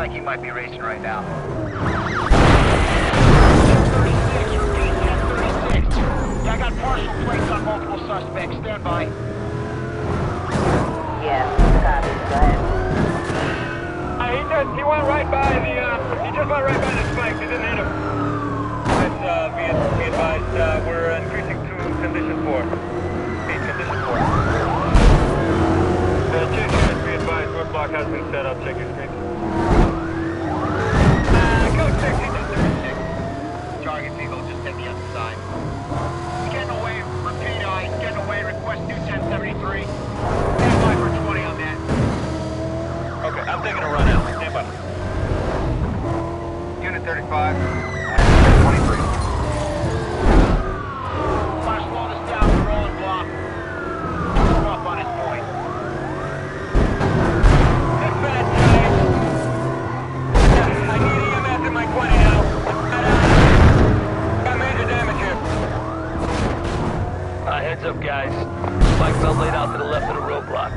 like he might be racing right now. 1036, repeat, 1036. Yeah, I got partial plates on multiple suspects. Stand by. Yeah, copy. Go ahead. He went right by the, he just went right by the spikes. He didn't hit him. That's, be advised, we're increasing to condition 4. Condition 4. Check units, be advised, roadblock has been set up. Check your screens. Code 636. Target vehicle just hit the other side. He's getting away. Repeat, he's getting away. Request new 1073. Stand by for 20 on that. Okay, I'm taking a run out. Stand by. Unit 35. 23. Want to slow this down to rolling block. We're up on his point. Dispatch, I need EMS in my 20 now. Got major damage here. Heads up, guys. Spike belt laid out to the left of the roadblock.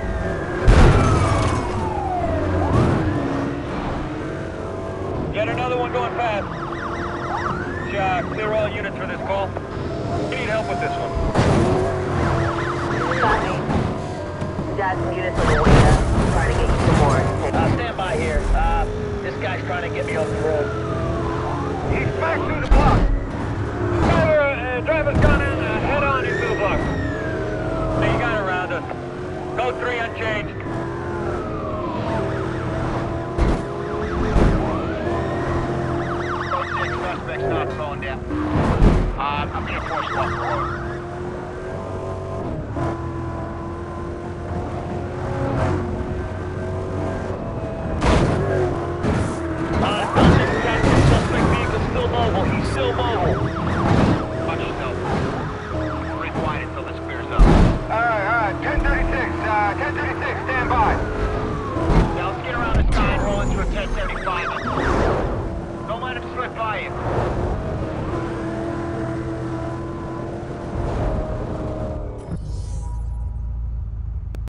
Yet another one going fast. Clear all units for this call. We need help with this one. Copy. We got some units on the way up. Trying to get you some more. Stand by here. This guy's trying to get me off the road. He's back through the block. Driver's gone in, head on into the block. Hey, you got it around us. Code 3 unchanged. Code 6 suspect's not slowing down. I'm gonna force you off the road. Suspect vehicle still mobile. He's still mobile.